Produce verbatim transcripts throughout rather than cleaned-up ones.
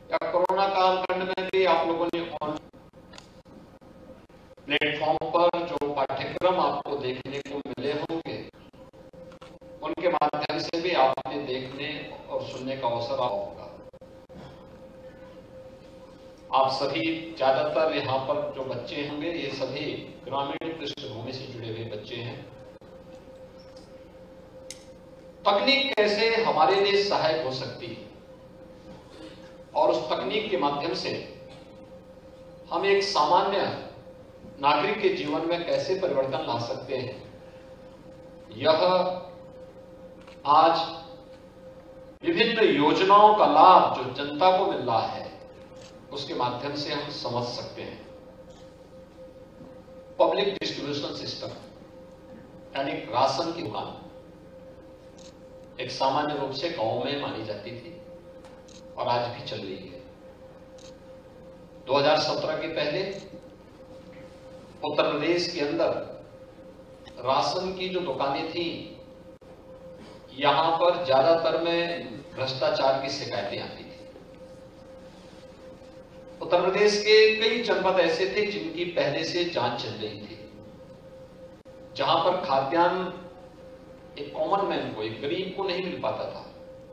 या कोरोना कालखंड में भी आप लोगों ने ऑन प्लेटफॉर्म पर जो पाठ्यक्रम आपको देखने को मिले होंगे, उनके माध्यम से भी आपने देखने और सुनने का अवसर होगा। आप सभी ज्यादातर यहाँ पर जो बच्चे होंगे, ये सभी ग्रामीण पृष्ठभूमि से जुड़े हुए बच्चे हैं। तकनीक कैसे हमारे लिए सहायक हो सकती है और उस तकनीक के माध्यम से हम एक सामान्य नागरिक के जीवन में कैसे परिवर्तन ला सकते हैं, यह आज विभिन्न योजनाओं का लाभ जो जनता को मिल रहा है उसके माध्यम से हम समझ सकते हैं। पब्लिक डिस्ट्रीब्यूशन सिस्टम यानी राशन की दुकान एक सामान्य रूप से गांव में मानी जाती थी और आज भी चल रही है। दो हज़ार सत्रह के पहले उत्तर प्रदेश के अंदर राशन की जो दुकानें थी, यहां पर ज्यादातर में भ्रष्टाचार की शिकायतें आती थी। उत्तर प्रदेश के कई जनपद ऐसे थे जिनकी पहले से जांच चल रही थी, जहां पर खाद्यान्न एक कॉमन मैन को, एक गरीब को नहीं मिल पाता था।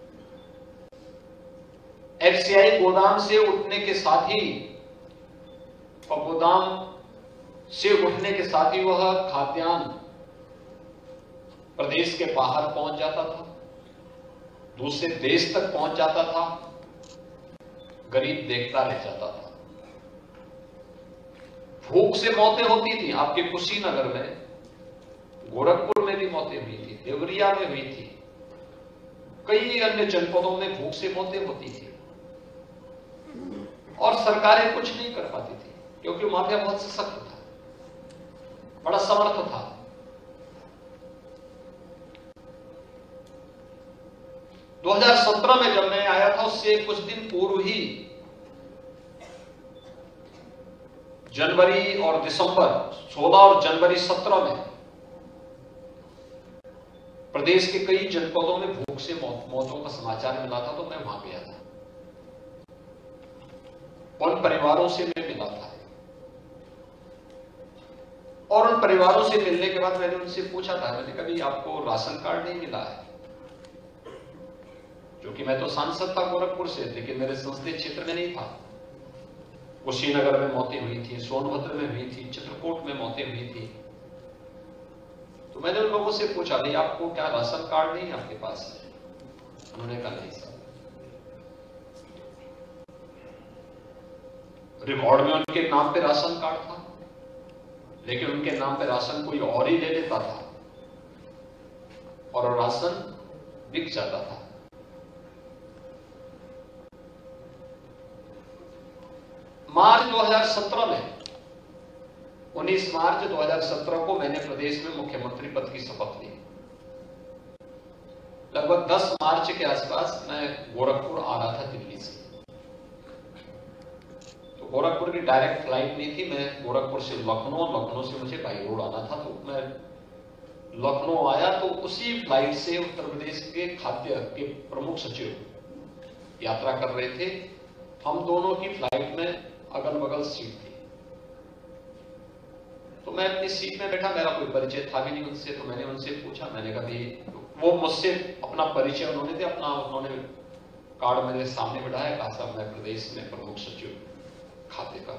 एफसीआई गोदाम से उठने के साथ ही और गोदाम से उठने के साथ ही वह खाद्यान्न प्रदेश के बाहर पहुंच जाता था, दूसरे देश तक पहुंच जाता था, गरीब देखता रह जाता था। भूख से मौतें होती थी। आपके कुशीनगर में, गोरखपुर में भी मौतें हुई थी, देवरिया में हुई थी, कई अन्य जनपदों में भूख से मौतें होती थी और सरकारें कुछ नहीं कर पाती थी क्योंकि माफिया बहुत सशक्त था, बड़ा समर्थ था। दो हज़ार सत्रह में जब मैं आया था, उससे कुछ दिन पूर्व ही जनवरी और दिसंबर सोलह और जनवरी सत्रह में प्रदेश के कई जनपदों में भूख से मौत, मौतों का समाचार मिला था, तो मैं वहां गया था। उन परिवारों से मैं मिला था और उन परिवारों से मिलने के बाद मैंने उनसे पूछा था, मैंने कभी आपको राशन कार्ड नहीं मिला है? क्योंकि मैं तो सांसद था गोरखपुर से, लेकिन मेरे संसदीय क्षेत्र में नहीं था। कुशीनगर में मौतें हुई थी, सोनभद्र में हुई थी, चित्रकूट में मौतें हुई थी। तो मैंने उन लोगों से पूछा, भाई आपको क्या राशन कार्ड नहीं है आपके पास? उन्होंने कहा नहीं सर। रिकॉर्ड में उनके नाम पे राशन कार्ड था, लेकिन उनके नाम पे राशन कोई और ही ले लेता था और राशन बिक जाता था। मार्च दो हज़ार सत्रह में, उन्नीस मार्च दो हज़ार सत्रह को मैंने प्रदेश में मुख्यमंत्री पद की शपथ ली। लगभग दस मार्च के आसपास मैं गोरखपुर आ रहा था दिल्ली से। तो गोरखपुर की डायरेक्ट फ्लाइट नहीं थी, मैं गोरखपुर से लखनऊ, लखनऊ से मुझे बाई रोड आना था। तो मैं लखनऊ आया तो उसी फ्लाइट से उत्तर प्रदेश के खाद्य के प्रमुख सचिव यात्रा कर रहे थे। हम दोनों की फ्लाइट में अगल बगल सीट थी। तो मैं अपनी सीट में बैठा, मेरा कोई परिचय था भी नहीं उनसे। तो मैंने उनसे पूछा, मैंने कहा भाई, वो मुझसे अपना परिचय उन्होंने दिया, अपना उन्होंने कार्ड मेरे सामने बिठाया, कहा साहब मैं प्रदेश में प्रमुख सचिव खाद्य का।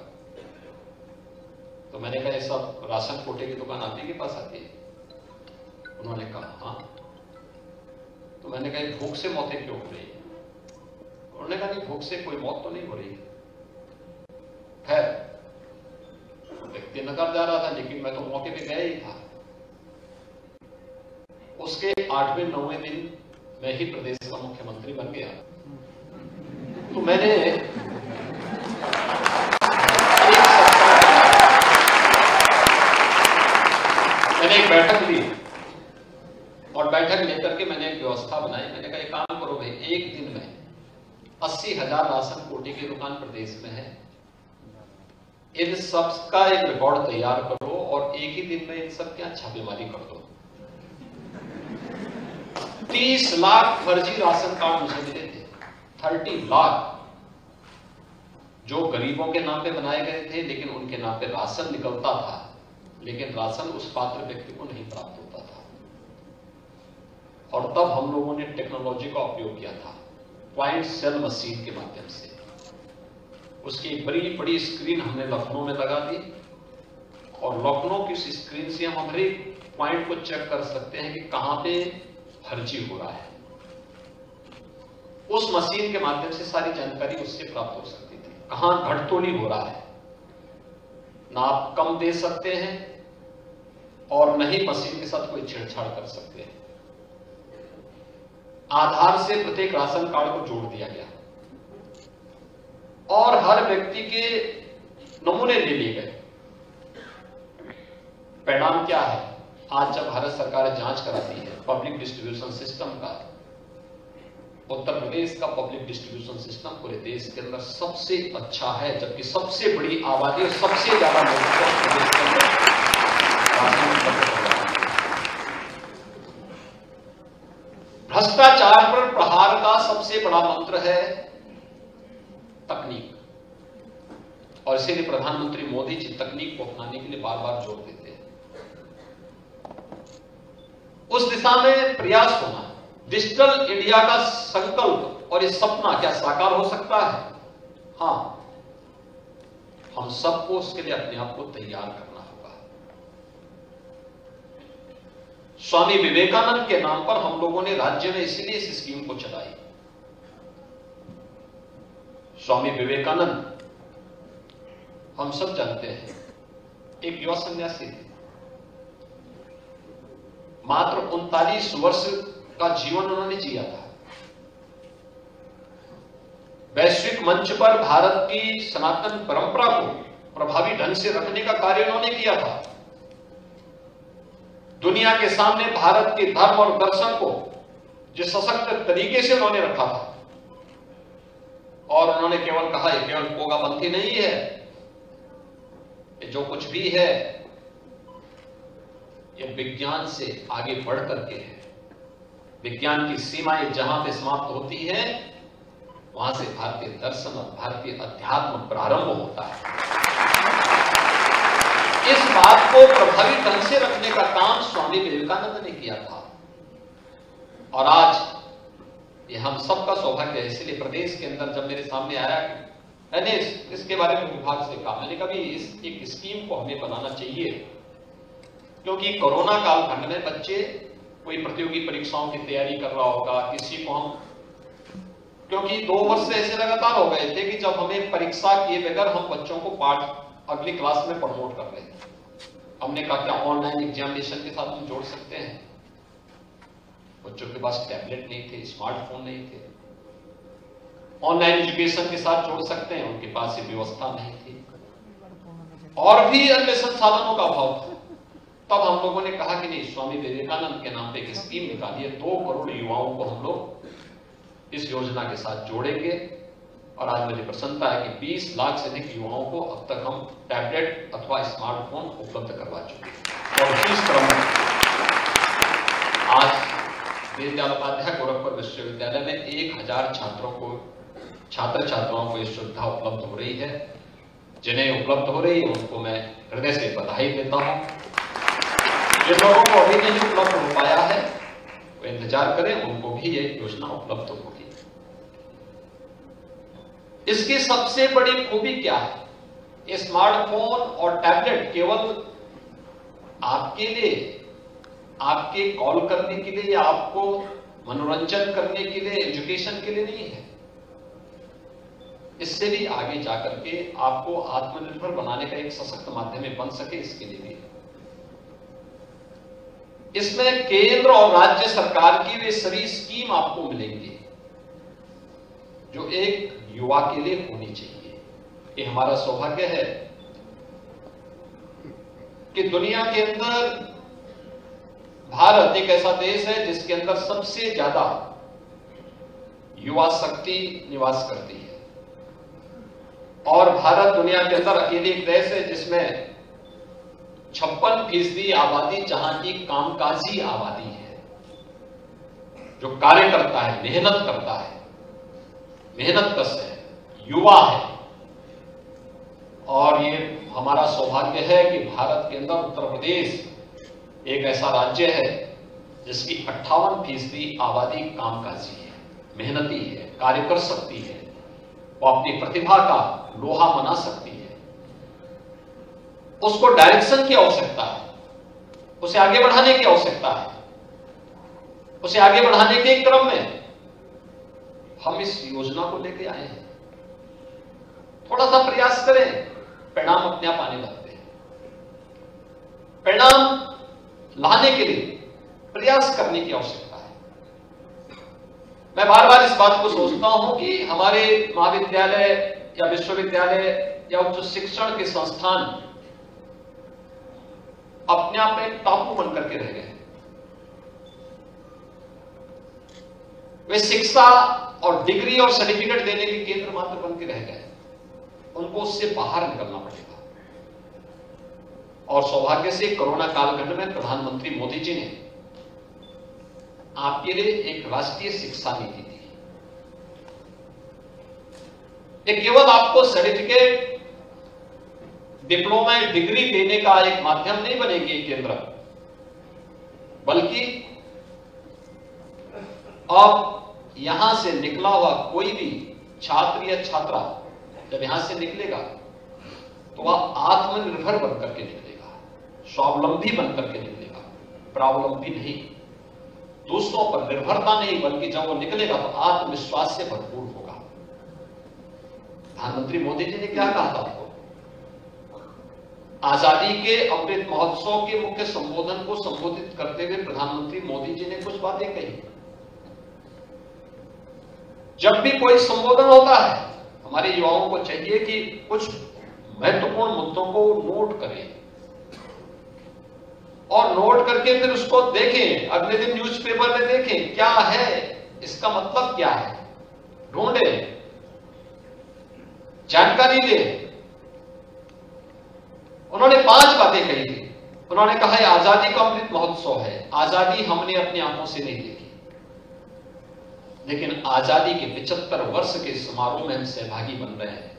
तो मैंने कहा ये सब राशन कोटे की दुकान आप ही के पास आती है? उन्होंने कहा हाँ। तो मैंने कहा भूख से मौतें क्यों हो रही है? उन्होंने कहा नहीं, भूख से कोई मौत तो नहीं हो रही। खैर, व्यक्ति नकार जा रहा था, लेकिन मैं तो मौके पे गया ही था। उसके आठवें नौवें दिन मैं ही प्रदेश का मुख्यमंत्री बन गया। तो मैंने एक मैंने एक बैठक ली और बैठक लेकर के मैंने एक व्यवस्था बनाई। मैंने कहा एक काम करो भाई, एक दिन में अस्सी हजार राशन कोटे की दुकान प्रदेश में है, इन सब का एक रिकॉर्ड तैयार करो और एक ही दिन में इन सब क्या छापेमारी कर दो। तीस लाख फर्जी राशन कार्ड मुझे मिले थे, थर्टी लाख। जो गरीबों के नाम पे बनाए गए थे, लेकिन उनके नाम पे राशन निकलता था, लेकिन राशन उस पात्र व्यक्ति को नहीं प्राप्त होता था। और तब हम लोगों ने टेक्नोलॉजी का उपयोग किया था, पॉइंट सेल मशीन के माध्यम से। उसकी एक बड़ी बड़ी स्क्रीन हमने लखनऊ में लगा दी, और लखनऊ की उस स्क्रीन से हम हर एक पॉइंट को चेक कर सकते हैं कि कहां पे फर्जी हो रहा है। उस मशीन के माध्यम से सारी जानकारी उससे प्राप्त हो सकती थी, कहां घटतोली हो रहा है। ना आप कम दे सकते हैं और न ही मशीन के साथ कोई छेड़छाड़ कर सकते हैं। आधार से प्रत्येक राशन कार्ड को जोड़ दिया गया और हर व्यक्ति के नमूने ले लिए गए। परिणाम क्या है? आज जब भारत सरकार जांच कराती है पब्लिक डिस्ट्रीब्यूशन सिस्टम का, उत्तर प्रदेश का पब्लिक डिस्ट्रीब्यूशन सिस्टम पूरे देश के अंदर सबसे अच्छा है, जबकि सबसे बड़ी आबादी और सबसे ज्यादा लोगों को प्रदेश के अंदर भ्रष्टाचार पर प्रहार का सबसे बड़ा मंत्र है तकनीक, और इसीलिए प्रधानमंत्री मोदी जी तकनीक को अपनाने के लिए बार बार जोर देते हैं। उस दिशा में प्रयास होना, डिजिटल इंडिया का संकल्प और ये सपना क्या साकार हो सकता है? हां, हम सबको उसके लिए अपने आप को तैयार करना होगा। स्वामी विवेकानंद के नाम पर हम लोगों ने राज्य में इसीलिए इस स्कीम को चलाई। स्वामी विवेकानंद हम सब जानते हैं, एक युवा सन्यासी थे। मात्र उनतालीस वर्ष का जीवन उन्होंने जिया था। वैश्विक मंच पर भारत की सनातन परंपरा को प्रभावी ढंग से रखने का कार्य उन्होंने किया था। दुनिया के सामने भारत के धर्म और दर्शन को जिस सशक्त तरीके से उन्होंने रखा था, और उन्होंने केवल कहा यह केवल पोगापंथी नहीं है, ये जो कुछ भी है ये विज्ञान से आगे बढ़ करके है। विज्ञान की सीमाएं जहां पे समाप्त होती है वहां से भारतीय दर्शन और भारतीय अध्यात्म प्रारंभ होता है। इस बात को प्रभावी ढंग से रखने का काम स्वामी विवेकानंद ने किया था, और आज ये हम सबका सौभाग्य है। इसलिए प्रदेश के अंदर जब मेरे सामने आया, मैंने इस, इसके बारे में विभाग से कहा, मैंने कहा इस एक स्कीम को हमें बनाना चाहिए, क्योंकि कोरोना कालखंड में बच्चे कोई प्रतियोगी परीक्षाओं की तैयारी कर रहा होगा, किसी को हम, क्योंकि दो वर्ष से ऐसे लगातार हो गए थे कि जब हमें परीक्षा किए बगैर हम बच्चों को पाठ अगली क्लास में प्रमोट कर रहे थे। हमने कहा क्या ऑनलाइन एग्जामिनेशन के साथ हम जोड़ सकते हैं? बच्चों के पास टैबलेट नहीं थे, स्मार्टफोन नहीं थे, ऑनलाइन एजुकेशन के साथ जोड़ सकते हैं, उनके पास ये व्यवस्था नहीं थी, और भी अन्य संसाधनों का अभाव था। तब हम लोगों ने कहा कि नहीं, स्वामी विवेकानंद के नाम पे एक स्कीम निकालिए, दो करोड़ युवाओं को हम लोग इस योजना के साथ जोड़ेंगे। और आज मुझे प्रसन्नता है कि बीस लाख से अधिक युवाओं को अब तक हम टैबलेट अथवा स्मार्टफोन उपलब्ध करवा चुके हैं। और इस क्रम में आज दीनदयाल उपाध्याय गोरखपुर विश्वविद्यालय में एक हजार छात्रों को छात्र छात्राओं को ये सुविधा उपलब्ध हो रही है। जिन्हें उपलब्ध हो रही है उनको मैं हृदय से बधाई देता हूं। जिन लोगों को अभी नहीं उपलब्ध हो पाया है वो इंतजार करें, उनको भी ये योजना उपलब्ध होगी। इसकी सबसे बड़ी खूबी क्या है? स्मार्टफोन और टैबलेट केवल आपके लिए, आपके कॉल करने के लिए या आपको मनोरंजन करने के लिए, एजुकेशन के लिए नहीं है। इससे भी आगे जाकर के आपको आत्मनिर्भर बनाने का एक सशक्त माध्यम बन सके, इसके लिए भी। इसमें केंद्र और राज्य सरकार की वे सभी स्कीम आपको मिलेंगी जो एक युवा के लिए होनी चाहिए। ये हमारा सौभाग्य है कि दुनिया के अंदर भारत एक ऐसा देश है जिसके अंदर सबसे ज्यादा युवा शक्ति निवास करती है, और भारत दुनिया के अंदर अकेले एक देश है जिसमें छप्पन फीसदी आबादी जहां की कामकाजी आबादी है, जो कार्य करता है, मेहनत करता है, मेहनत कश है, युवा है, और ये हमारा सौभाग्य है कि भारत के अंदर उत्तर प्रदेश एक ऐसा राज्य है जिसकी अट्ठावन फीसदी आबादी कामकाजी है, मेहनती है, कार्य कर सकती है, वो अपनी प्रतिभा का लोहा मना सकती है। उसको डायरेक्शन की आवश्यकता है, उसे आगे बढ़ाने की आवश्यकता है। उसे आगे बढ़ाने के क्रम में हम इस योजना को लेके आए हैं। थोड़ा सा प्रयास करें, परिणाम अपने आप आने लगते हैं। परिणाम लाने के लिए प्रयास करने की आवश्यकता है। मैं बार बार इस बात को सोचता हूं कि हमारे महाविद्यालय या विश्वविद्यालय या उच्च शिक्षण के संस्थान अपने आप में एक टापू बनकर के रह गए। वे शिक्षा और डिग्री और सर्टिफिकेट देने के केंद्र मात्र बन के रह गए। उनको उससे बाहर निकलना पड़ेगा। और सौभाग्य से कोरोना कालखंड में प्रधानमंत्री मोदी जी ने आपके लिए एक राष्ट्रीय शिक्षा नीति दी। ये केवल आपको सर्टिफिकेट, डिप्लोमा, डिग्री देने का एक माध्यम नहीं बनेगी केंद्र, बल्कि अब यहां से निकला हुआ कोई भी छात्र या छात्रा जब यहां से निकलेगा तो वह आत्मनिर्भर बनकर के निकलेगा, स्वावलंबी बनकर के निकलेगा, प्रावलंबी नहीं, दूसरों पर निर्भरता नहीं, बल्कि जब वो निकलेगा तो आत्मविश्वास से भरपूर होगा। प्रधानमंत्री मोदी जी ने क्या कहा था आपको? आजादी के अमृत महोत्सव के मुख्य संबोधन को संबोधित करते हुए प्रधानमंत्री मोदी जी ने कुछ बातें कही। जब भी कोई संबोधन होता है, हमारे युवाओं को चाहिए कि कुछ महत्वपूर्ण मुद्दों को नोट करें और नोट करके फिर उसको देखें, अगले दिन न्यूज़पेपर में देखें क्या है, इसका मतलब क्या है, ढूंढें, जानकारी दें। उन्होंने पांच बातें कही थी। उन्होंने कहा है आजादी का अमृत महोत्सव है। आजादी हमने अपनी आंखों से नहीं देखी, लेकिन आजादी के पचहत्तर वर्ष के समारोह में हम सहभागी बन रहे हैं।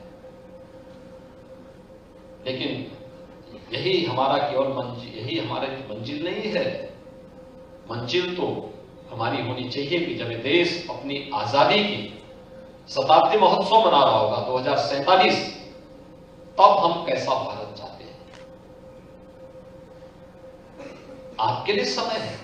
लेकिन यही हमारा केवल मंजिल, यही हमारी मंजिल नहीं है। मंजिल तो हमारी होनी चाहिए कि जब देश अपनी आजादी की शताब्दी महोत्सव मना रहा होगा दो हजार सैंतालीस, तब हम कैसा भारत चाहते हैं। आपके लिए समय है।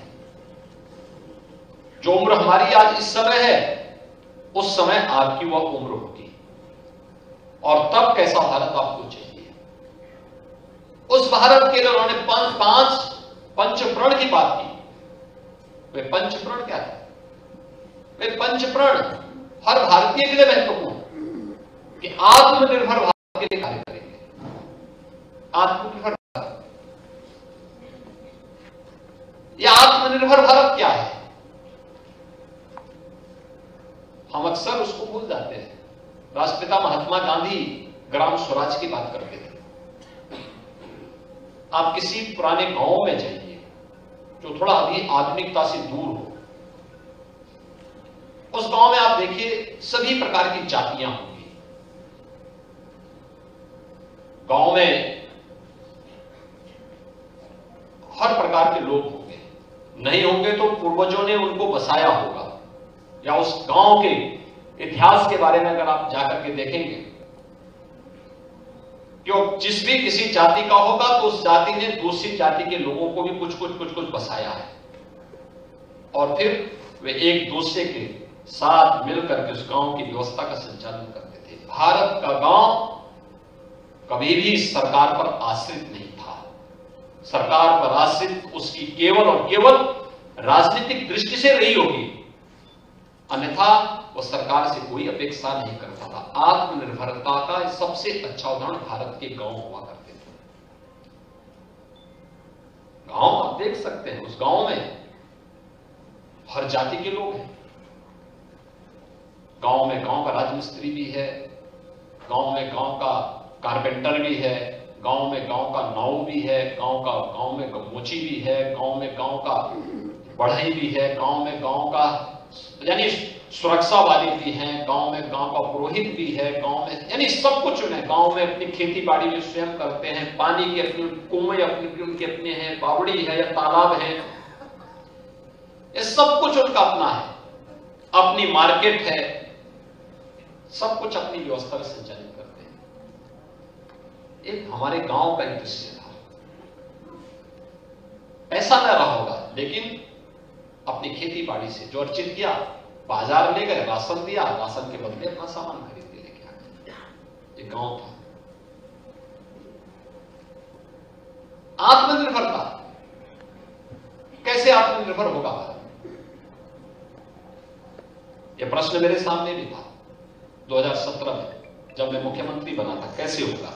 जो उम्र हमारी आज इस समय है, उस समय आपकी वह उम्र होगी, और तब कैसा भारत आपको चाहिए। उस भारत के लिए उन्होंने पांच पांच पंचप्रण की बात की। वे पंचप्रण क्या है? वे पंचप्रण हर भारतीय के लिए महत्वपूर्ण कि आत्मनिर्भर भारत के लिए कार्य करेंगे। आत्मनिर्भर भारत, यह आत्मनिर्भर भारत क्या है? हम अक्सर उसको भूल जाते हैं। राष्ट्रपिता महात्मा गांधी ग्राम स्वराज की बात करते थे। आप किसी पुराने गांव में जाइए जो थोड़ा अभी आधुनिकता से दूर हो, उस गांव में आप देखिए सभी प्रकार की जातियां होंगी। गांव में हर प्रकार के लोग होंगे, नहीं होंगे तो पूर्वजों ने उनको बसाया होगा, या उस गांव के इतिहास के बारे में अगर आप जाकर के देखेंगे, क्यों जिस भी किसी जाति का होगा तो उस जाति ने दूसरी जाति के लोगों को भी कुछ कुछ कुछ कुछ बसाया है, और फिर वे एक दूसरे के साथ मिलकर के उस गांव की व्यवस्था का संचालन करते थे। भारत का गांव कभी भी सरकार पर आश्रित नहीं था। सरकार पर आश्रित उसकी केवल और केवल राजनीतिक दृष्टि से रही होगी, अन्यथा वो सरकार से कोई अपेक्षा नहीं करता था। आत्मनिर्भरता का सबसे अच्छा उदाहरण भारत के गांव हुआ करते थे। गांव आप देख सकते हैं, उस गांव में हर जाति के लोग हैं। गांव में गांव का राजमिस्त्री भी है, गांव में गांव का कारपेंटर भी है, गांव में गांव का नाऊ भी है, गांव का गांव में मोची भी है, गांव में गांव का बढ़ई भी है, गांव में गांव का यानी सुरक्षा वाले भी हैं, गांव में गांव का पुरोहित भी है, गांव में यानी सब कुछ उन्हें, गांव में अपनी खेती बाड़ी भी स्वयं करते हैं, पानी की अपनी कुएं अपनी उनके अपने हैं, बावड़ी है या तालाब है, ये सब कुछ उनका अपना है, अपनी मार्केट है, सब कुछ अपनी व्यवस्था में संचालित करते हैं। एक हमारे गांव का एक दृश्य था, ऐसा न रहा होगा, लेकिन अपनी खेती बाड़ी से जो अर्जित किया, बाजार ले गए, राशन दिया, राशन के बदले अपना सामान खरीद के लेके आ गए। ये गांव था। आत्मनिर्भरता, कैसे आत्मनिर्भर होगा भारत? यह प्रश्न मेरे सामने भी था दो हज़ार सत्रह में जब मैं मुख्यमंत्री बना था, कैसे होगा?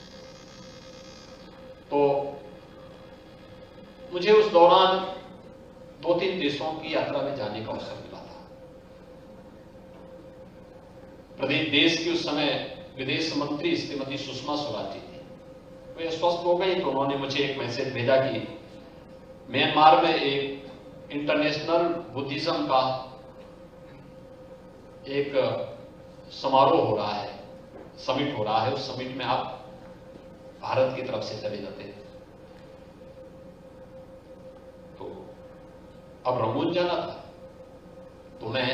तो मुझे उस दौरान दो तीन देशों की यात्रा में जाने का अवसर मिला था। प्रदेश देश की उस समय विदेश मंत्री श्रीमती सुषमा स्वराज जी थी। वे स्वस्थ हो गई तो उन्होंने मुझे एक मैसेज भेजा कि म्यांमार में एक इंटरनेशनल बुद्धिज्म का एक समारोह हो रहा है, समिट हो रहा है, उस समिट में आप भारत की तरफ से चले जाते हैं। तो अब रंगून जाना था, तो मैं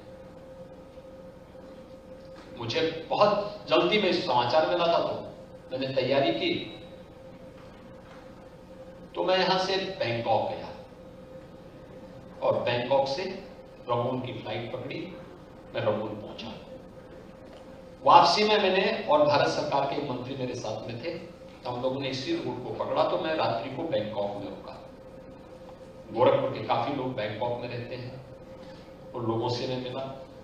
मुझे बहुत जल्दी में समाचार मिला था, तो मैंने तैयारी की। तो मैं यहां से बैंकॉक गया और बैंकॉक से रंगून की फ्लाइट पकड़ी, मैं रंगून पहुंचा। वापसी में मैंने और भारत सरकार के एक मंत्री मेरे साथ में थे, हम लोगों ने इसी रूट को पकड़ा। तो मैं रात्रि को बैंकॉक में रुका। गोरखपुर के काफी लोग बैंकॉक में रहते हैं, उन लोगों से मैं मिला।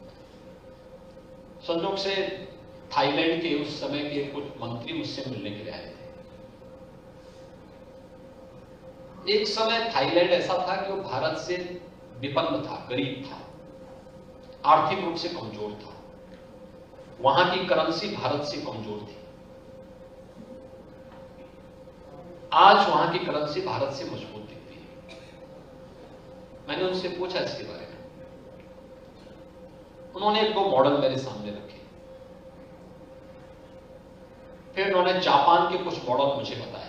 संयोग से थाईलैंड के उस समय के कुछ मंत्री मुझसे मिलने के लिए आए थे। एक समय थाईलैंड ऐसा था कि वो भारत से विपन्न था, गरीब था, आर्थिक रूप से कमजोर था, वहां की करेंसी भारत से कमजोर थी। आज वहां की करेंसी भारत से मजबूत दिखती है। मैंने उनसे पूछा इसके बारे में, उन्होंने एक दो मॉडल मेरे सामने रखे। फिर उन्होंने जापान के कुछ मॉडल मुझे बताए।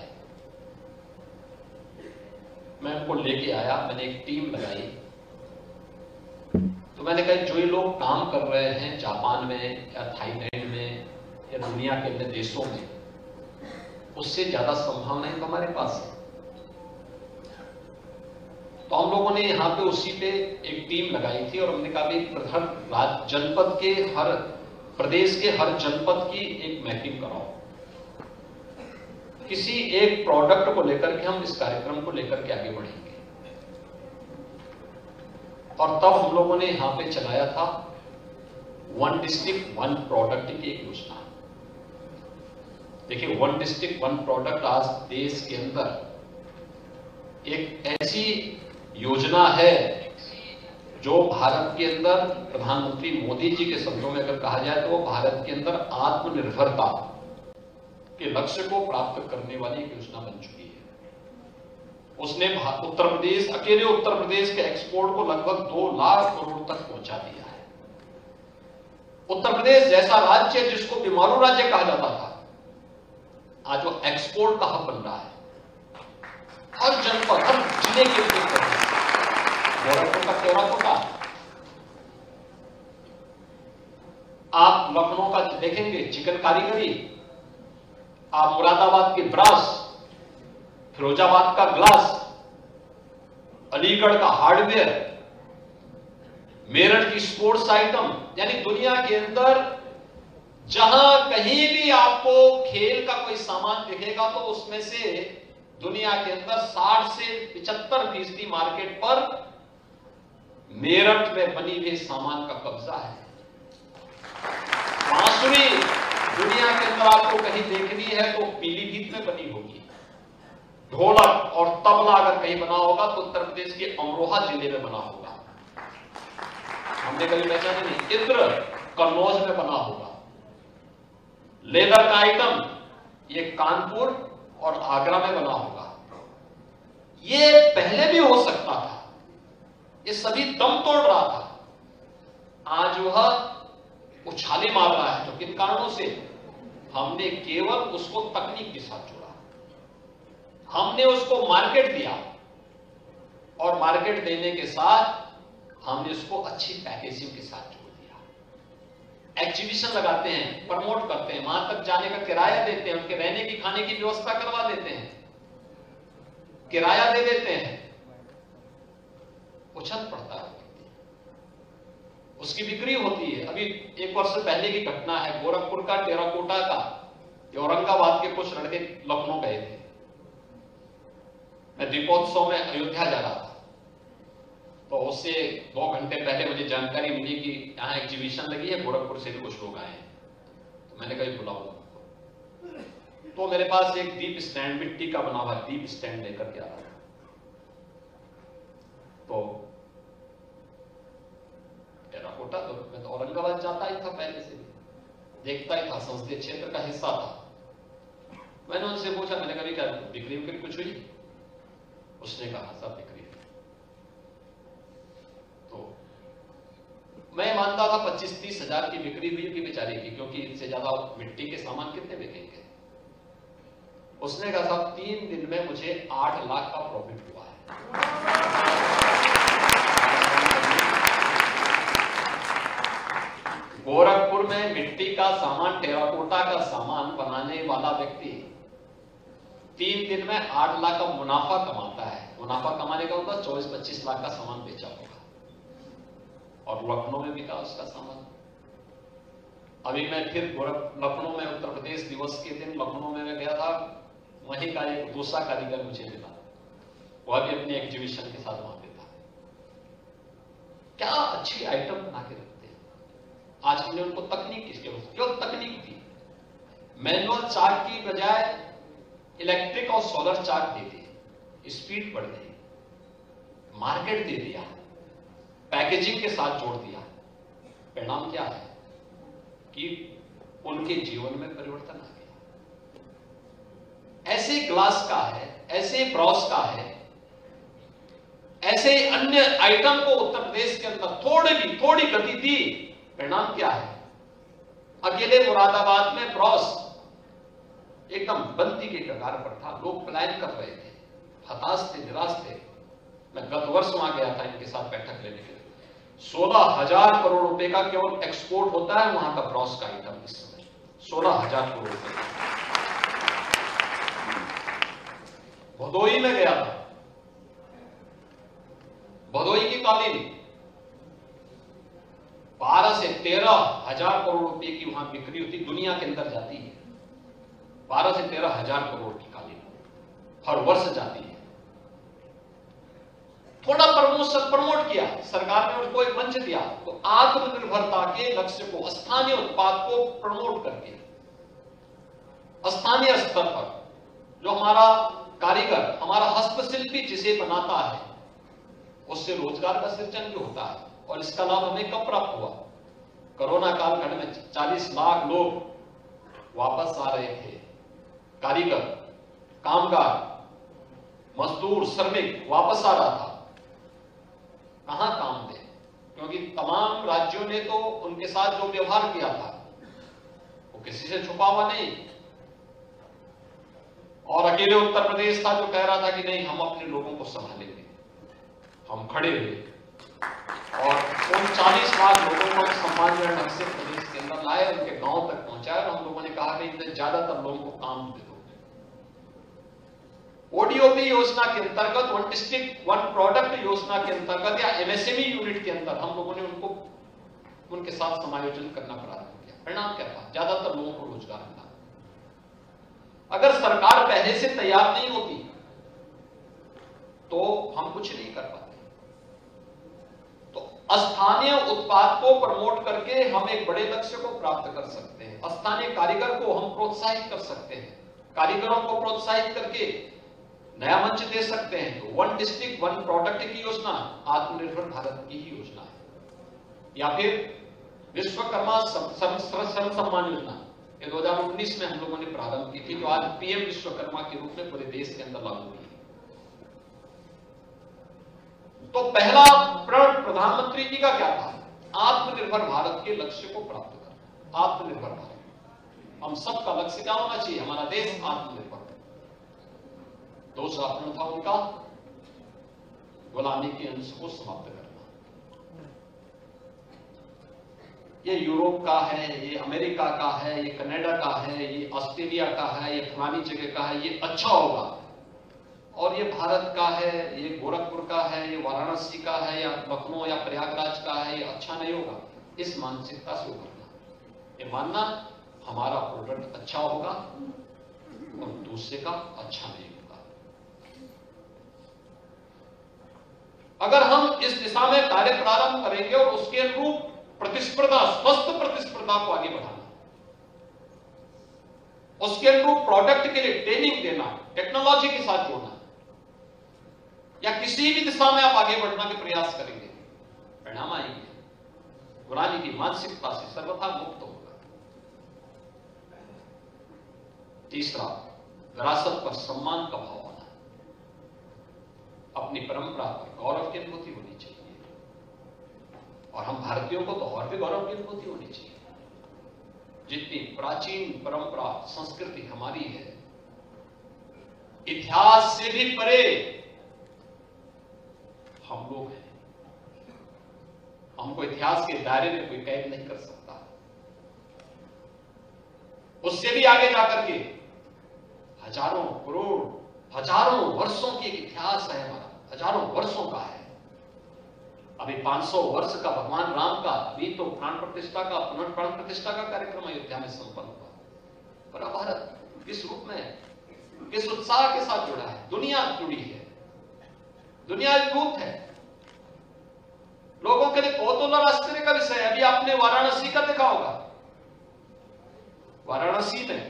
मैं उनको लेके आया, मैंने एक टीम लगाई। तो मैंने कहा जो ये लोग काम कर रहे हैं जापान में या थाईलैंड में या दुनिया के अन्य देशों में, उससे ज्यादा संभावनाएं तो हमारे पास है। तो हम लोगों ने यहाँ पे उसी पे एक टीम लगाई थी और हमने कहा भी हर राज्य जनपद के, हर प्रदेश के हर जनपद की एक मैपिंग कराओ, किसी एक प्रोडक्ट को लेकर के हम इस कार्यक्रम को लेकर के आगे बढ़ेंगे। और तब हम लोगों ने यहां पे चलाया था वन डिस्ट्रिक्ट वन प्रोडक्ट की एक योजना। देखिए, वन डिस्ट्रिक्ट वन प्रोडक्ट आज देश के अंदर एक ऐसी योजना है जो भारत के अंदर प्रधानमंत्री मोदी जी के शब्दों में अगर कहा जाए तो वो भारत के अंदर आत्मनिर्भरता के लक्ष्य को प्राप्त करने वाली एक योजना बन चुकी है। उसने उत्तर प्रदेश, अकेले उत्तर प्रदेश के एक्सपोर्ट को लगभग दो लाख करोड़ तक पहुंचा दिया है। उत्तर प्रदेश जैसा राज्य जिसको बीमारू राज्य कहा जाता था, आज वो एक्सपोर्ट का हब बन रहा है। हर जनपद, हर जिले के लिए, गोरखपुर का टेराकोटा, आप लखनऊ का देखेंगे चिकन कारीगरी, आप मुरादाबाद के ब्रास, फिरोजाबाद का ग्लास, अलीगढ़ का हार्डवेयर, मेरठ की स्पोर्ट्स आइटम, यानी दुनिया के अंदर जहां कहीं भी आपको खेल का कोई सामान दिखेगा तो उसमें से दुनिया के अंदर साठ से पचहत्तर फीसदी मार्केट पर मेरठ में बनी हुई सामान का कब्जा है। बांसुरी दुनिया के अंदर आपको कहीं देखनी है तो पीलीभीत में बनी होगी। ढोलक और तबला अगर कहीं बना होगा तो उत्तर प्रदेश के अमरोहा जिले में बना होगा, हमने कभी पहचाने नहीं। इत्र कन्नौज में बना होगा। लेदर का आइटम ये कानपुर और आगरा में बना होगा। ये पहले भी हो सकता था, ये सभी दम तोड़ रहा था, आज वह उछाले मार रहा है। तो किन कारणों से? हमने केवल उसको तकनीक के साथ जोड़ा, हमने उसको मार्केट दिया और मार्केट देने के साथ हमने उसको अच्छी पैकेजिंग के साथ जोड़ दिया। एग्जीबिशन लगाते हैं, प्रमोट करते हैं, वहां तक जाने का किराया देते हैं, उनके रहने की खाने की व्यवस्था करवा देते हैं, किराया दे देते हैं, उछल पड़ता है, उसकी बिक्री होती है। अभी एक वर्ष पहले की घटना है, गोरखपुर का टेराकोटा का, औरंगाबाद के कुछ लड़के लखनऊ गए थे, मैं दीपोत्सव में अयोध्या जा रहा था, तो उससे दो घंटे पहले मुझे जानकारी मिली कि यहां एग्जीबिशन लगी है, गोरखपुर से भी कुछ लोग आए हैं। तो मैंने कहा बुलाओ, तो मेरे पास एक दीप स्टैंड, मिट्टी का बना हुआ दीप स्टैंड लेकर के आ रहा था। तो टेराकोटा तो मैं तो औरंगाबाद जाता ही था, पहले से देखता ही था, संसदीय क्षेत्र का हिस्सा था। मैंने उनसे पूछा, मैंने कभी क्या बिक्री बिक्री कुछ हुई? उसने कहा सब बिक्री। तो मैं मानता था पच्चीस तीस हजार की बिक्री हुई कि बेचारे की, क्योंकि इससे ज्यादा मिट्टी के सामान कितने बिकेंगे। उसने कहा साहब तीन दिन में मुझे आठ लाख का प्रॉफिट हुआ है। गोरखपुर में मिट्टी का सामान, टेराकोटा का सामान बनाने वाला व्यक्ति तीन दिन में आठ लाख का मुनाफा कमाता है। मुनाफा कमाने का होगा चौबीस पच्चीस लाख का सामान बेचा होगा, और लखनऊ में बिका उसका सामान। अभी मैं फिर गोरख लखनऊ में उत्तर प्रदेश दिवस के दिन लखनऊ में मैं गया था, वहीं का एक दूसरा कारीगर मुझे मिला, वह भी अपने एग्जीबिशन के साथ वहां पे था। क्या अच्छी आइटम बना के रखते हैं। आज हमने उनको तकनीक किसके केवल तकनीक दी, मैनुअल चार्ट की बजाय इलेक्ट्रिक और सोलर चार्ट दे दिए, स्पीड बढ़ गई, मार्केट दे दिया, पैकेजिंग के साथ जोड़ दिया। परिणाम क्या है कि उनके जीवन में परिवर्तन आ गया। ऐसे ग्लास का है, ऐसे ब्रॉस का है, ऐसे अन्य आइटम को उत्तर प्रदेश के अंदर थोड़ी भी थोड़ी गति दी, परिणाम क्या है? अकेले मुरादाबाद में ब्रॉस एकदम बंदी के कगार पर था, लोग पलायन कर रहे थे, हताश थे, निराश थे। मैं गत वर्ष वहां गया था इनके साथ बैठक लेने के लिए। सोलह हजार करोड़ रुपए का केवल एक्सपोर्ट होता है वहां का ब्रॉस का आइटम इस समय, सोलह हजार करोड़ रुपए। भदोई में गया था, भदोई की कालीन बारह से तेरह हजार करोड़ रुपए की वहां बिक्री होती, दुनिया के अंदर जाती है। बारह से तेरह हजार करोड़ की कालीन हर वर्ष जाती है। थोड़ा प्रमोशन प्रमोट किया सरकार ने, उसको एक मंच दिया, तो आत्मनिर्भरता के लक्ष्य को, स्थानीय उत्पाद को प्रमोट करके स्थानीय स्तर पर जो हमारा कारीगर, हमारा हस्तशिल्पी जिसे बनाता है, उससे रोजगार का सृजन भी होता है। और इसका लाभ हमें कब प्राप्त हुआ? कोरोना कालखंड में चालीस लाख लोग वापस आ रहे थे, कारीगर, कामगार, मजदूर, श्रमिक वापस आ रहा था। कहां काम दे? क्योंकि तमाम राज्यों ने तो उनके साथ जो व्यवहार किया था वो किसी से छुपा हुआ नहीं, और अकेले उत्तर प्रदेश था जो कह रहा था कि नहीं हम अपने लोगों को संभालेंगे। हम खड़े हुए और उन चालीस लाख लोगों को सम्मानजनक ढंग से प्रदेश के अंदर लाए, उनके गांव तक पहुंचाए, और हम लोगों ने कहा कि इतने ज्यादातर लोगों को काम दे दो। ओडीओपी योजना के अंतर्गत, वन डिस्ट्रिक्ट वन प्रोडक्ट योजना के अंतर्गत या एमएसएमई यूनिट के अंदर हम लोगों ने उनको उनके साथ समायोजन करना प्रारंभ किया। परिणाम क्या था? ज्यादातर लोगों को रोजगार मिला। अगर सरकार पहले से तैयार नहीं होती तो हम कुछ नहीं कर पाते। तो स्थानीय उत्पाद को प्रमोट करके हम एक बड़े लक्ष्य को प्राप्त कर सकते हैं। स्थानीय कारीगर को हम प्रोत्साहित कर सकते हैं, कारीगरों को प्रोत्साहित करके नया मंच दे सकते हैं। तो वन डिस्ट्रिक्ट वन प्रोडक्ट की योजना आत्मनिर्भर भारत की ही योजना है। या फिर विश्वकर्मा श्रम सम्मान योजना, ये दो हजार उन्नीस में हम लोगों ने प्रारंभ की थी, जो आज पीएम विश्वकर्मा के रूप में पूरे देश के अंदर लागू हुई। तो पहला प्रण प्रधानमंत्री जी का क्या था आत्मनिर्भर भारत के लक्ष्य को प्राप्त करना। आत्मनिर्भर भारत, हम सबका लक्ष्य क्या होना चाहिए? हमारा देश आत्मनिर्भर। दूसरा प्रश्न था उनका गुलामी के अंश को समाप्त करना। ये यूरोप का है, ये अमेरिका का है, ये कनाडा का है, ये ऑस्ट्रेलिया का है, ये फलानी जगह का है, ये अच्छा होगा, और ये भारत का है, ये गोरखपुर का है, ये वाराणसी का है, या लखनऊ या प्रयागराज का है, ये अच्छा नहीं होगा। इस मानसिकता से उभरना, ये मानना हमारा प्रोडक्ट अच्छा होगा और दूसरे का अच्छा नहीं होगा। अगर हम इस दिशा में कार्य प्रारंभ करेंगे और उसके अनुरूप प्रतिस्पर्धा, स्वस्थ प्रतिस्पर्धा को आगे बढ़ाना, उसके अनुरूप प्रोडक्ट के लिए ट्रेनिंग देना, टेक्नोलॉजी के साथ जोड़ना, या किसी भी दिशा में आप आगे बढ़ने के प्रयास करेंगे, परिणाम आएंगे। गुलामी की मानसिकता से सर्वथा मुक्त होगा। तीसरा, विरासत पर सम्मान का भाव होना, अपनी परंपरा पर गौरव की अनुभूति होनी चाहिए, और हम भारतीयों को तो और भी गौरव की अनुभूति होनी चाहिए। जितनी प्राचीन परंपरा संस्कृति हमारी है, इतिहास से भी परे हम लोग हैं। हमको इतिहास के दायरे में कोई कैद नहीं कर सकता। उससे भी आगे जाकर के हजारों करोड़ हजारों वर्षों की एक इतिहास है हमारा, हजारों वर्षों का है। अभी पांच सौ वर्ष का भगवान राम का, अभी तो प्राण प्रतिष्ठा का, पुनर्प्राण प्रतिष्ठा का कार्यक्रम अयोध्या में संपन्न हुआ। पर भारत किस रूप में, किस उत्साह के साथ जुड़ा है? दुनिया जुड़ी है, दुनिया एकजुट है। लोगों के लिए कौतूहल और आश्चर्य का विषय है। अभी आपने वाराणसी का देखा होगा। वाराणसी में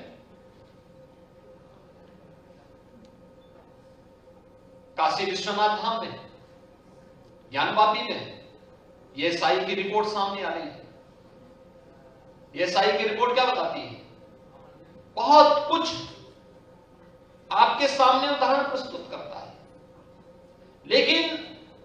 काशी विश्वनाथ धाम में, ज्ञानवापी में ये एसआई की रिपोर्ट सामने आ रही है। ये एसआई की रिपोर्ट क्या बताती है? बहुत कुछ आपके सामने उदाहरण प्रस्तुत करता है, लेकिन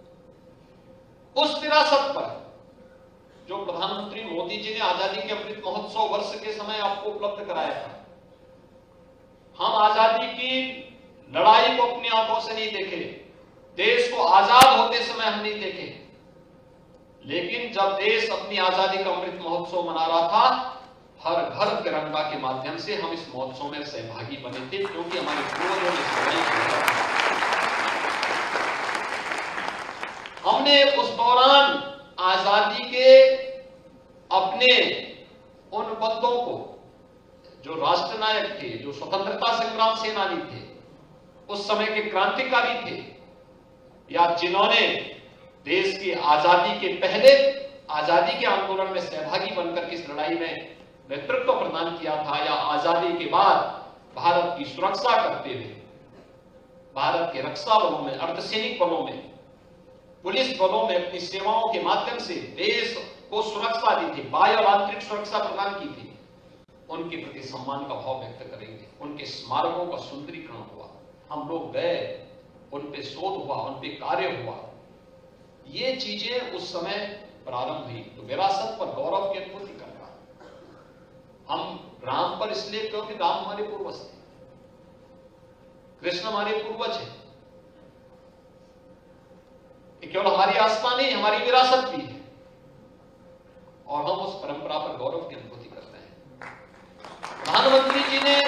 उस विरासत पर जो प्रधानमंत्री मोदी जी ने आजादी के अमृत महोत्सव वर्ष के समय आपको उपलब्ध कराया था, हम आजादी की लड़ाई को अपनी आंखों से नहीं देखे, देश को आजाद होते समय हम नहीं देखे, लेकिन जब देश अपनी आजादी का अमृत महोत्सव मना रहा था, हर घर तिरंगा के माध्यम से हम इस महोत्सव में सहभागी बने थे, क्योंकि हमारे पूर्वजों ने लड़ाई की। हमने उस दौरान आजादी के अपने उन बंदों को, जो राष्ट्रनायक थे, जो स्वतंत्रता संग्राम सेनानी थे, उस समय के क्रांतिकारी थे, या जिन्होंने देश की आजादी के पहले आजादी के आंदोलन में सहभागी बनकर के इस लड़ाई में नेतृत्व प्रदान किया था, या आजादी के बाद भारत की सुरक्षा करते हुए भारत के रक्षा बलों में, अर्धसैनिक बलों में, पुलिस बलों में अपनी सेवाओं के माध्यम से देश को सुरक्षा दी थी, बाह्य और आंतरिक सुरक्षा प्रदान की थी, उनके प्रति सम्मान का भाव व्यक्त करेंगे। उनके स्मारकों का सुंदरीकरण हुआ, हम लोग गए, उन पे शोध हुआ, उन पे कार्य हुआ। ये चीजें उस समय प्रारंभ हुई। तो विरासत पर गौरव की अनुभूति करना। हम राम पर इसलिए क्योंकि राम हमारे पूर्वज थे, कृष्ण हमारे पूर्वज है। केवल हमारी आस्था नहीं, हमारी विरासत भी है, और हम उस परंपरा पर गौरव की अनुभूति करते हैं। प्रधानमंत्री जी ने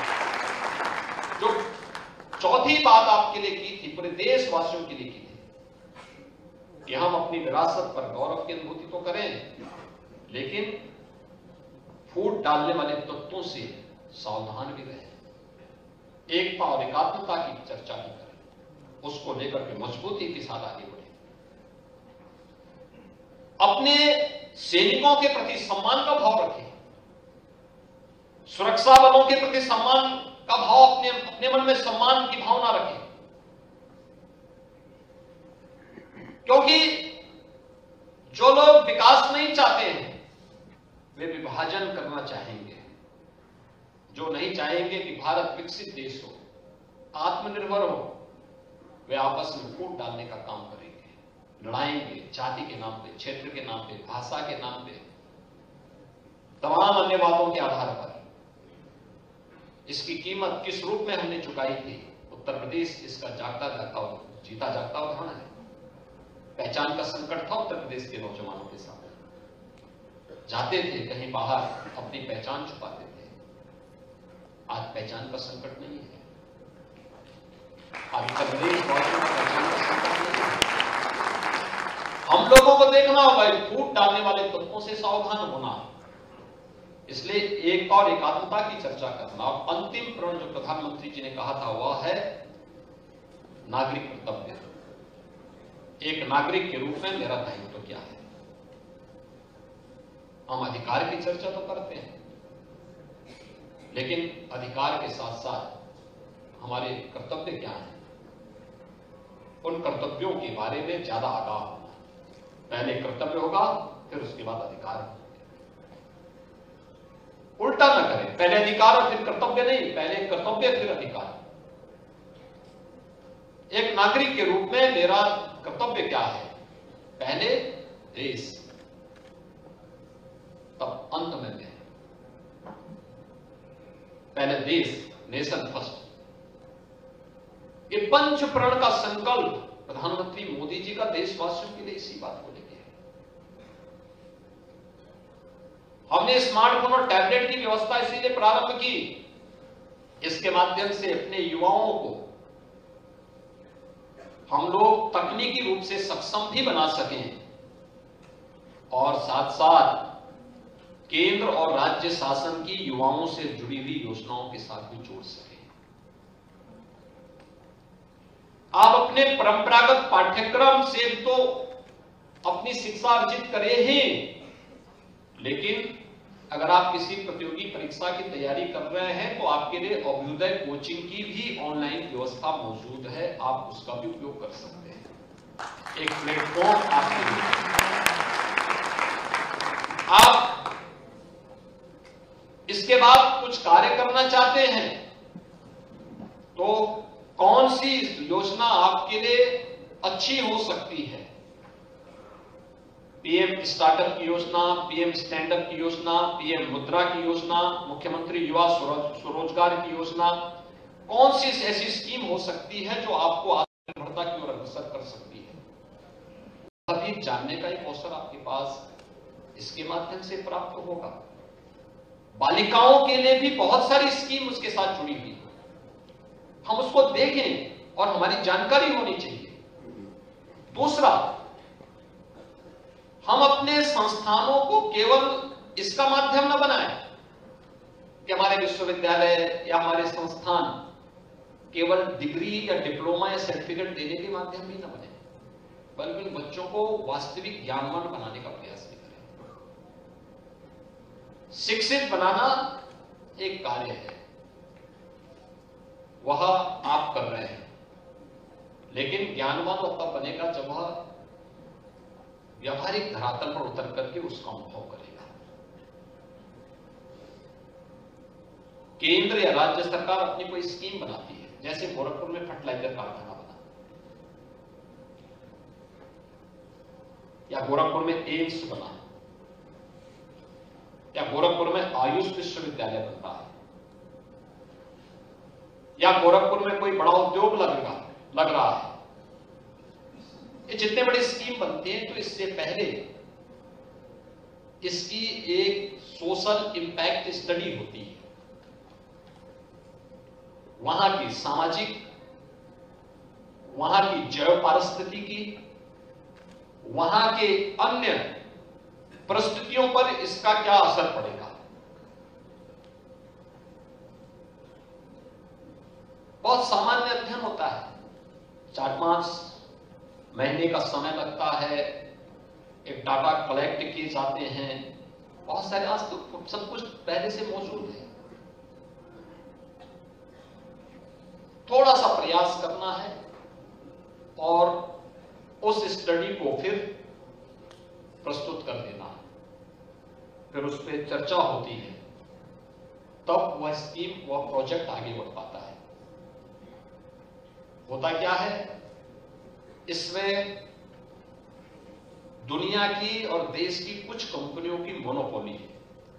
जो चौथी बात आपके लिए की थी, पूरे देशवासियों के लिए की थी, कि हम अपनी विरासत पर गौरव की अनुभूति तो करें, लेकिन फूट डालने वाले तत्वों से सावधान भी रहें। एकता और एकात्मता की चर्चा भी करें, उसको लेकर के मजबूती के साथ आगे बढ़े। अपने सैनिकों के प्रति सम्मान का भाव रखें, सुरक्षा बलों के प्रति सम्मान का भाव, अपने अपने मन में सम्मान की भावना रखें, क्योंकि जो लोग विकास नहीं चाहते हैं वे विभाजन करना चाहेंगे। जो नहीं चाहेंगे कि भारत विकसित देश हो, आत्मनिर्भर हो, वे आपस में फूट डालने का काम करेंगे। लड़ाएंगे, जाति के नाम पे, क्षेत्र के नाम पे, भाषा के नाम पे, तमाम अन्य बातों के आधार पर। इसकी कीमत किस रूप में हमने चुकाई थी? उत्तर प्रदेश इसका जागता जागता जीता जागता उदाहरण है। पहचान का संकट था उत्तर प्रदेश के नौजवानों के सामने। जाते थे कहीं बाहर, अपनी पहचान छुपाते थे। आज पहचान का संकट नहीं है। आज उत्तर प्रदेश नौजवानों का पहचान का संकट नहीं है। हम लोगों को देखना होगा, फूट डालने वाले तत्वों से सावधान होना। इसलिए एक और एकात्मता की चर्चा करना। और अंतिम प्रण जो प्रधानमंत्री जी ने कहा था वह है नागरिक कर्तव्य। एक नागरिक के रूप में मेरा दायित्व तो क्या है? हम अधिकार की चर्चा तो करते हैं, लेकिन अधिकार के साथ साथ हमारे कर्तव्य क्या हैं? उन कर्तव्यों के बारे में ज्यादा आगाह होना। पहले कर्तव्य होगा, फिर उसके बाद अधिकार। उल्टा ना करें, पहले अधिकार और फिर कर्तव्य नहीं, पहले कर्तव्य फिर अधिकार। एक नागरिक के रूप में मेरा कर्तव्य क्या है? पहले देश, तब अंत में मैं। पहले देश, नेशन फर्स्ट। ये पंच प्रण का संकल्प प्रधानमंत्री मोदी जी का देशवासियों के लिए इसी बात को लेकर है। हमने स्मार्टफोन और टैबलेट की व्यवस्था इसीलिए प्रारंभ की, इसके माध्यम से अपने युवाओं को हम लोग तकनीकी रूप से सक्षम भी बना सकें और साथ साथ केंद्र और राज्य शासन की युवाओं से जुड़ी हुई योजनाओं के साथ भी जोड़ सकें। आप अपने परंपरागत पाठ्यक्रम से तो अपनी शिक्षा अर्जित करें ही, लेकिन अगर आप किसी प्रतियोगी परीक्षा की तैयारी कर रहे हैं तो आपके लिए अभ्युदय कोचिंग की भी ऑनलाइन व्यवस्था मौजूद है। आप उसका भी उपयोग कर सकते हैं। एक प्लेटफॉर्म आपके लिए। आप इसके बाद कुछ कार्य करना चाहते हैं तो कौन सी योजना आपके लिए अच्छी हो सकती है? पीएम स्टार्टअप की योजना, पीएम स्टैंडअप की योजना, पीएम मुद्रा की योजना, मुख्यमंत्री युवा स्वरोजगार की योजना, कौन सी ऐसी स्कीम हो सकती है जो आपको आत्मनिर्भरता की ओर अग्रसर कर सकती है? अभी जानने का एक अवसर आपके पास इसके माध्यम से प्राप्त होगा। बालिकाओं के लिए भी बहुत सारी स्कीम उसके साथ जुड़ी हुई है। हम उसको देखें और हमारी जानकारी होनी चाहिए। दूसरा, हम अपने संस्थानों को केवल इसका माध्यम न बनाएं कि हमारे विश्वविद्यालय या हमारे संस्थान केवल डिग्री या डिप्लोमा या सर्टिफिकेट देने के माध्यम ही न बने, बल्कि बच्चों को वास्तविक ज्ञानवान बनाने का प्रयास भी करें। शिक्षित बनाना एक कार्य है, वह आप कर रहे हैं, लेकिन ज्ञानवान वो तब बनेगा जब वह व्यावहारिक धरातल पर उतर करके उसका अनुभव करेगा। केंद्र या राज्य सरकार अपनी कोई स्कीम बनाती है, जैसे गोरखपुर में फर्टिलाइजर कारखाना बना, या गोरखपुर में एम्स बना, या गोरखपुर में आयुष विश्वविद्यालय बनता है, या गोरखपुर में कोई बड़ा उद्योग लगेगा लग रहा है। ये जितने बड़ी स्कीम बनती हैं तो इससे पहले इसकी एक सोशल इंपैक्ट स्टडी होती है। वहां की सामाजिक, वहां की जैव पारिस्थितिकी, वहां के अन्य परिस्थितियों पर इसका क्या असर पड़ेगा। बहुत सामान्य अध्ययन होता है, चार पांच महीने का समय लगता है, एक डाटा कलेक्ट किए जाते हैं, बहुत सारे आज तो सब कुछ पहले से मौजूद है। थोड़ा सा प्रयास करना है और उस स्टडी को फिर प्रस्तुत कर देना है, फिर उस पर चर्चा होती है, तब वह स्कीम, वह प्रोजेक्ट आगे बढ़ पाता है। होता क्या है, इसमें दुनिया की और देश की कुछ कंपनियों की मोनोपोली है।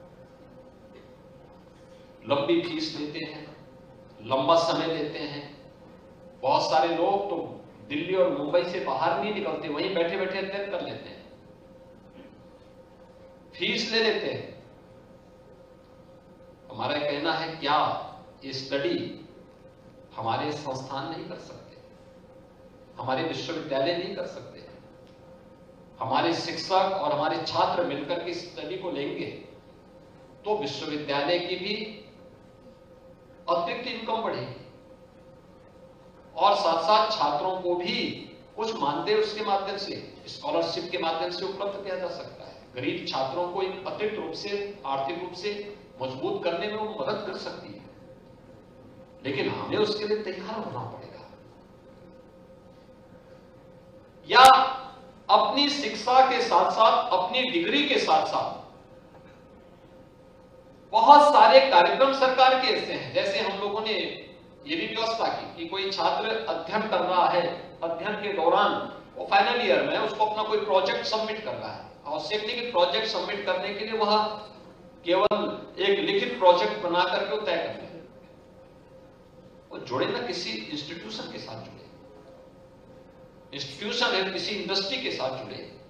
लंबी फीस लेते हैं, लंबा समय लेते हैं। बहुत सारे लोग तो दिल्ली और मुंबई से बाहर नहीं निकलते, वहीं बैठे बैठे अध्ययन कर लेते हैं, फीस ले लेते हैं। हमारा कहना है क्या ये स्टडी हमारे संस्थान नहीं कर सकते, हमारे विश्वविद्यालय नहीं कर सकते? हमारे शिक्षक और हमारे छात्र मिलकर के स्टडी को लेंगे तो विश्वविद्यालय की भी अतिरिक्त इनकम बढ़ेगी और साथ साथ छात्रों को भी कुछ मानदेय उसके माध्यम से, स्कॉलरशिप के माध्यम से उपलब्ध किया जा सकता है। गरीब छात्रों को एक अतिरिक्त रूप से, आर्थिक रूप से मजबूत करने में वो मदद कर सकती है, लेकिन हमें उसके लिए तैयार होना पड़ेगा। या अपनी शिक्षा के साथ साथ, अपनी डिग्री के साथ साथ बहुत सारे कार्यक्रम सरकार के ऐसे हैं, जैसे हम लोगों ने ये भी व्यवस्था की कि कोई छात्र अध्ययन कर रहा है, अध्ययन के दौरान वो फाइनल ईयर में उसको अपना कोई प्रोजेक्ट सबमिट कर रहा है। आवश्यक नहीं कि प्रोजेक्ट सबमिट करने के लिए वह केवल एक लिखित प्रोजेक्ट बना करके वो तय कर ले, वो जुड़े ना किसी इंस्टीट्यूशन के साथ जुड़े, इंस्टीट्यूशन है किसी इंडस्ट्री के साथ जुड़े,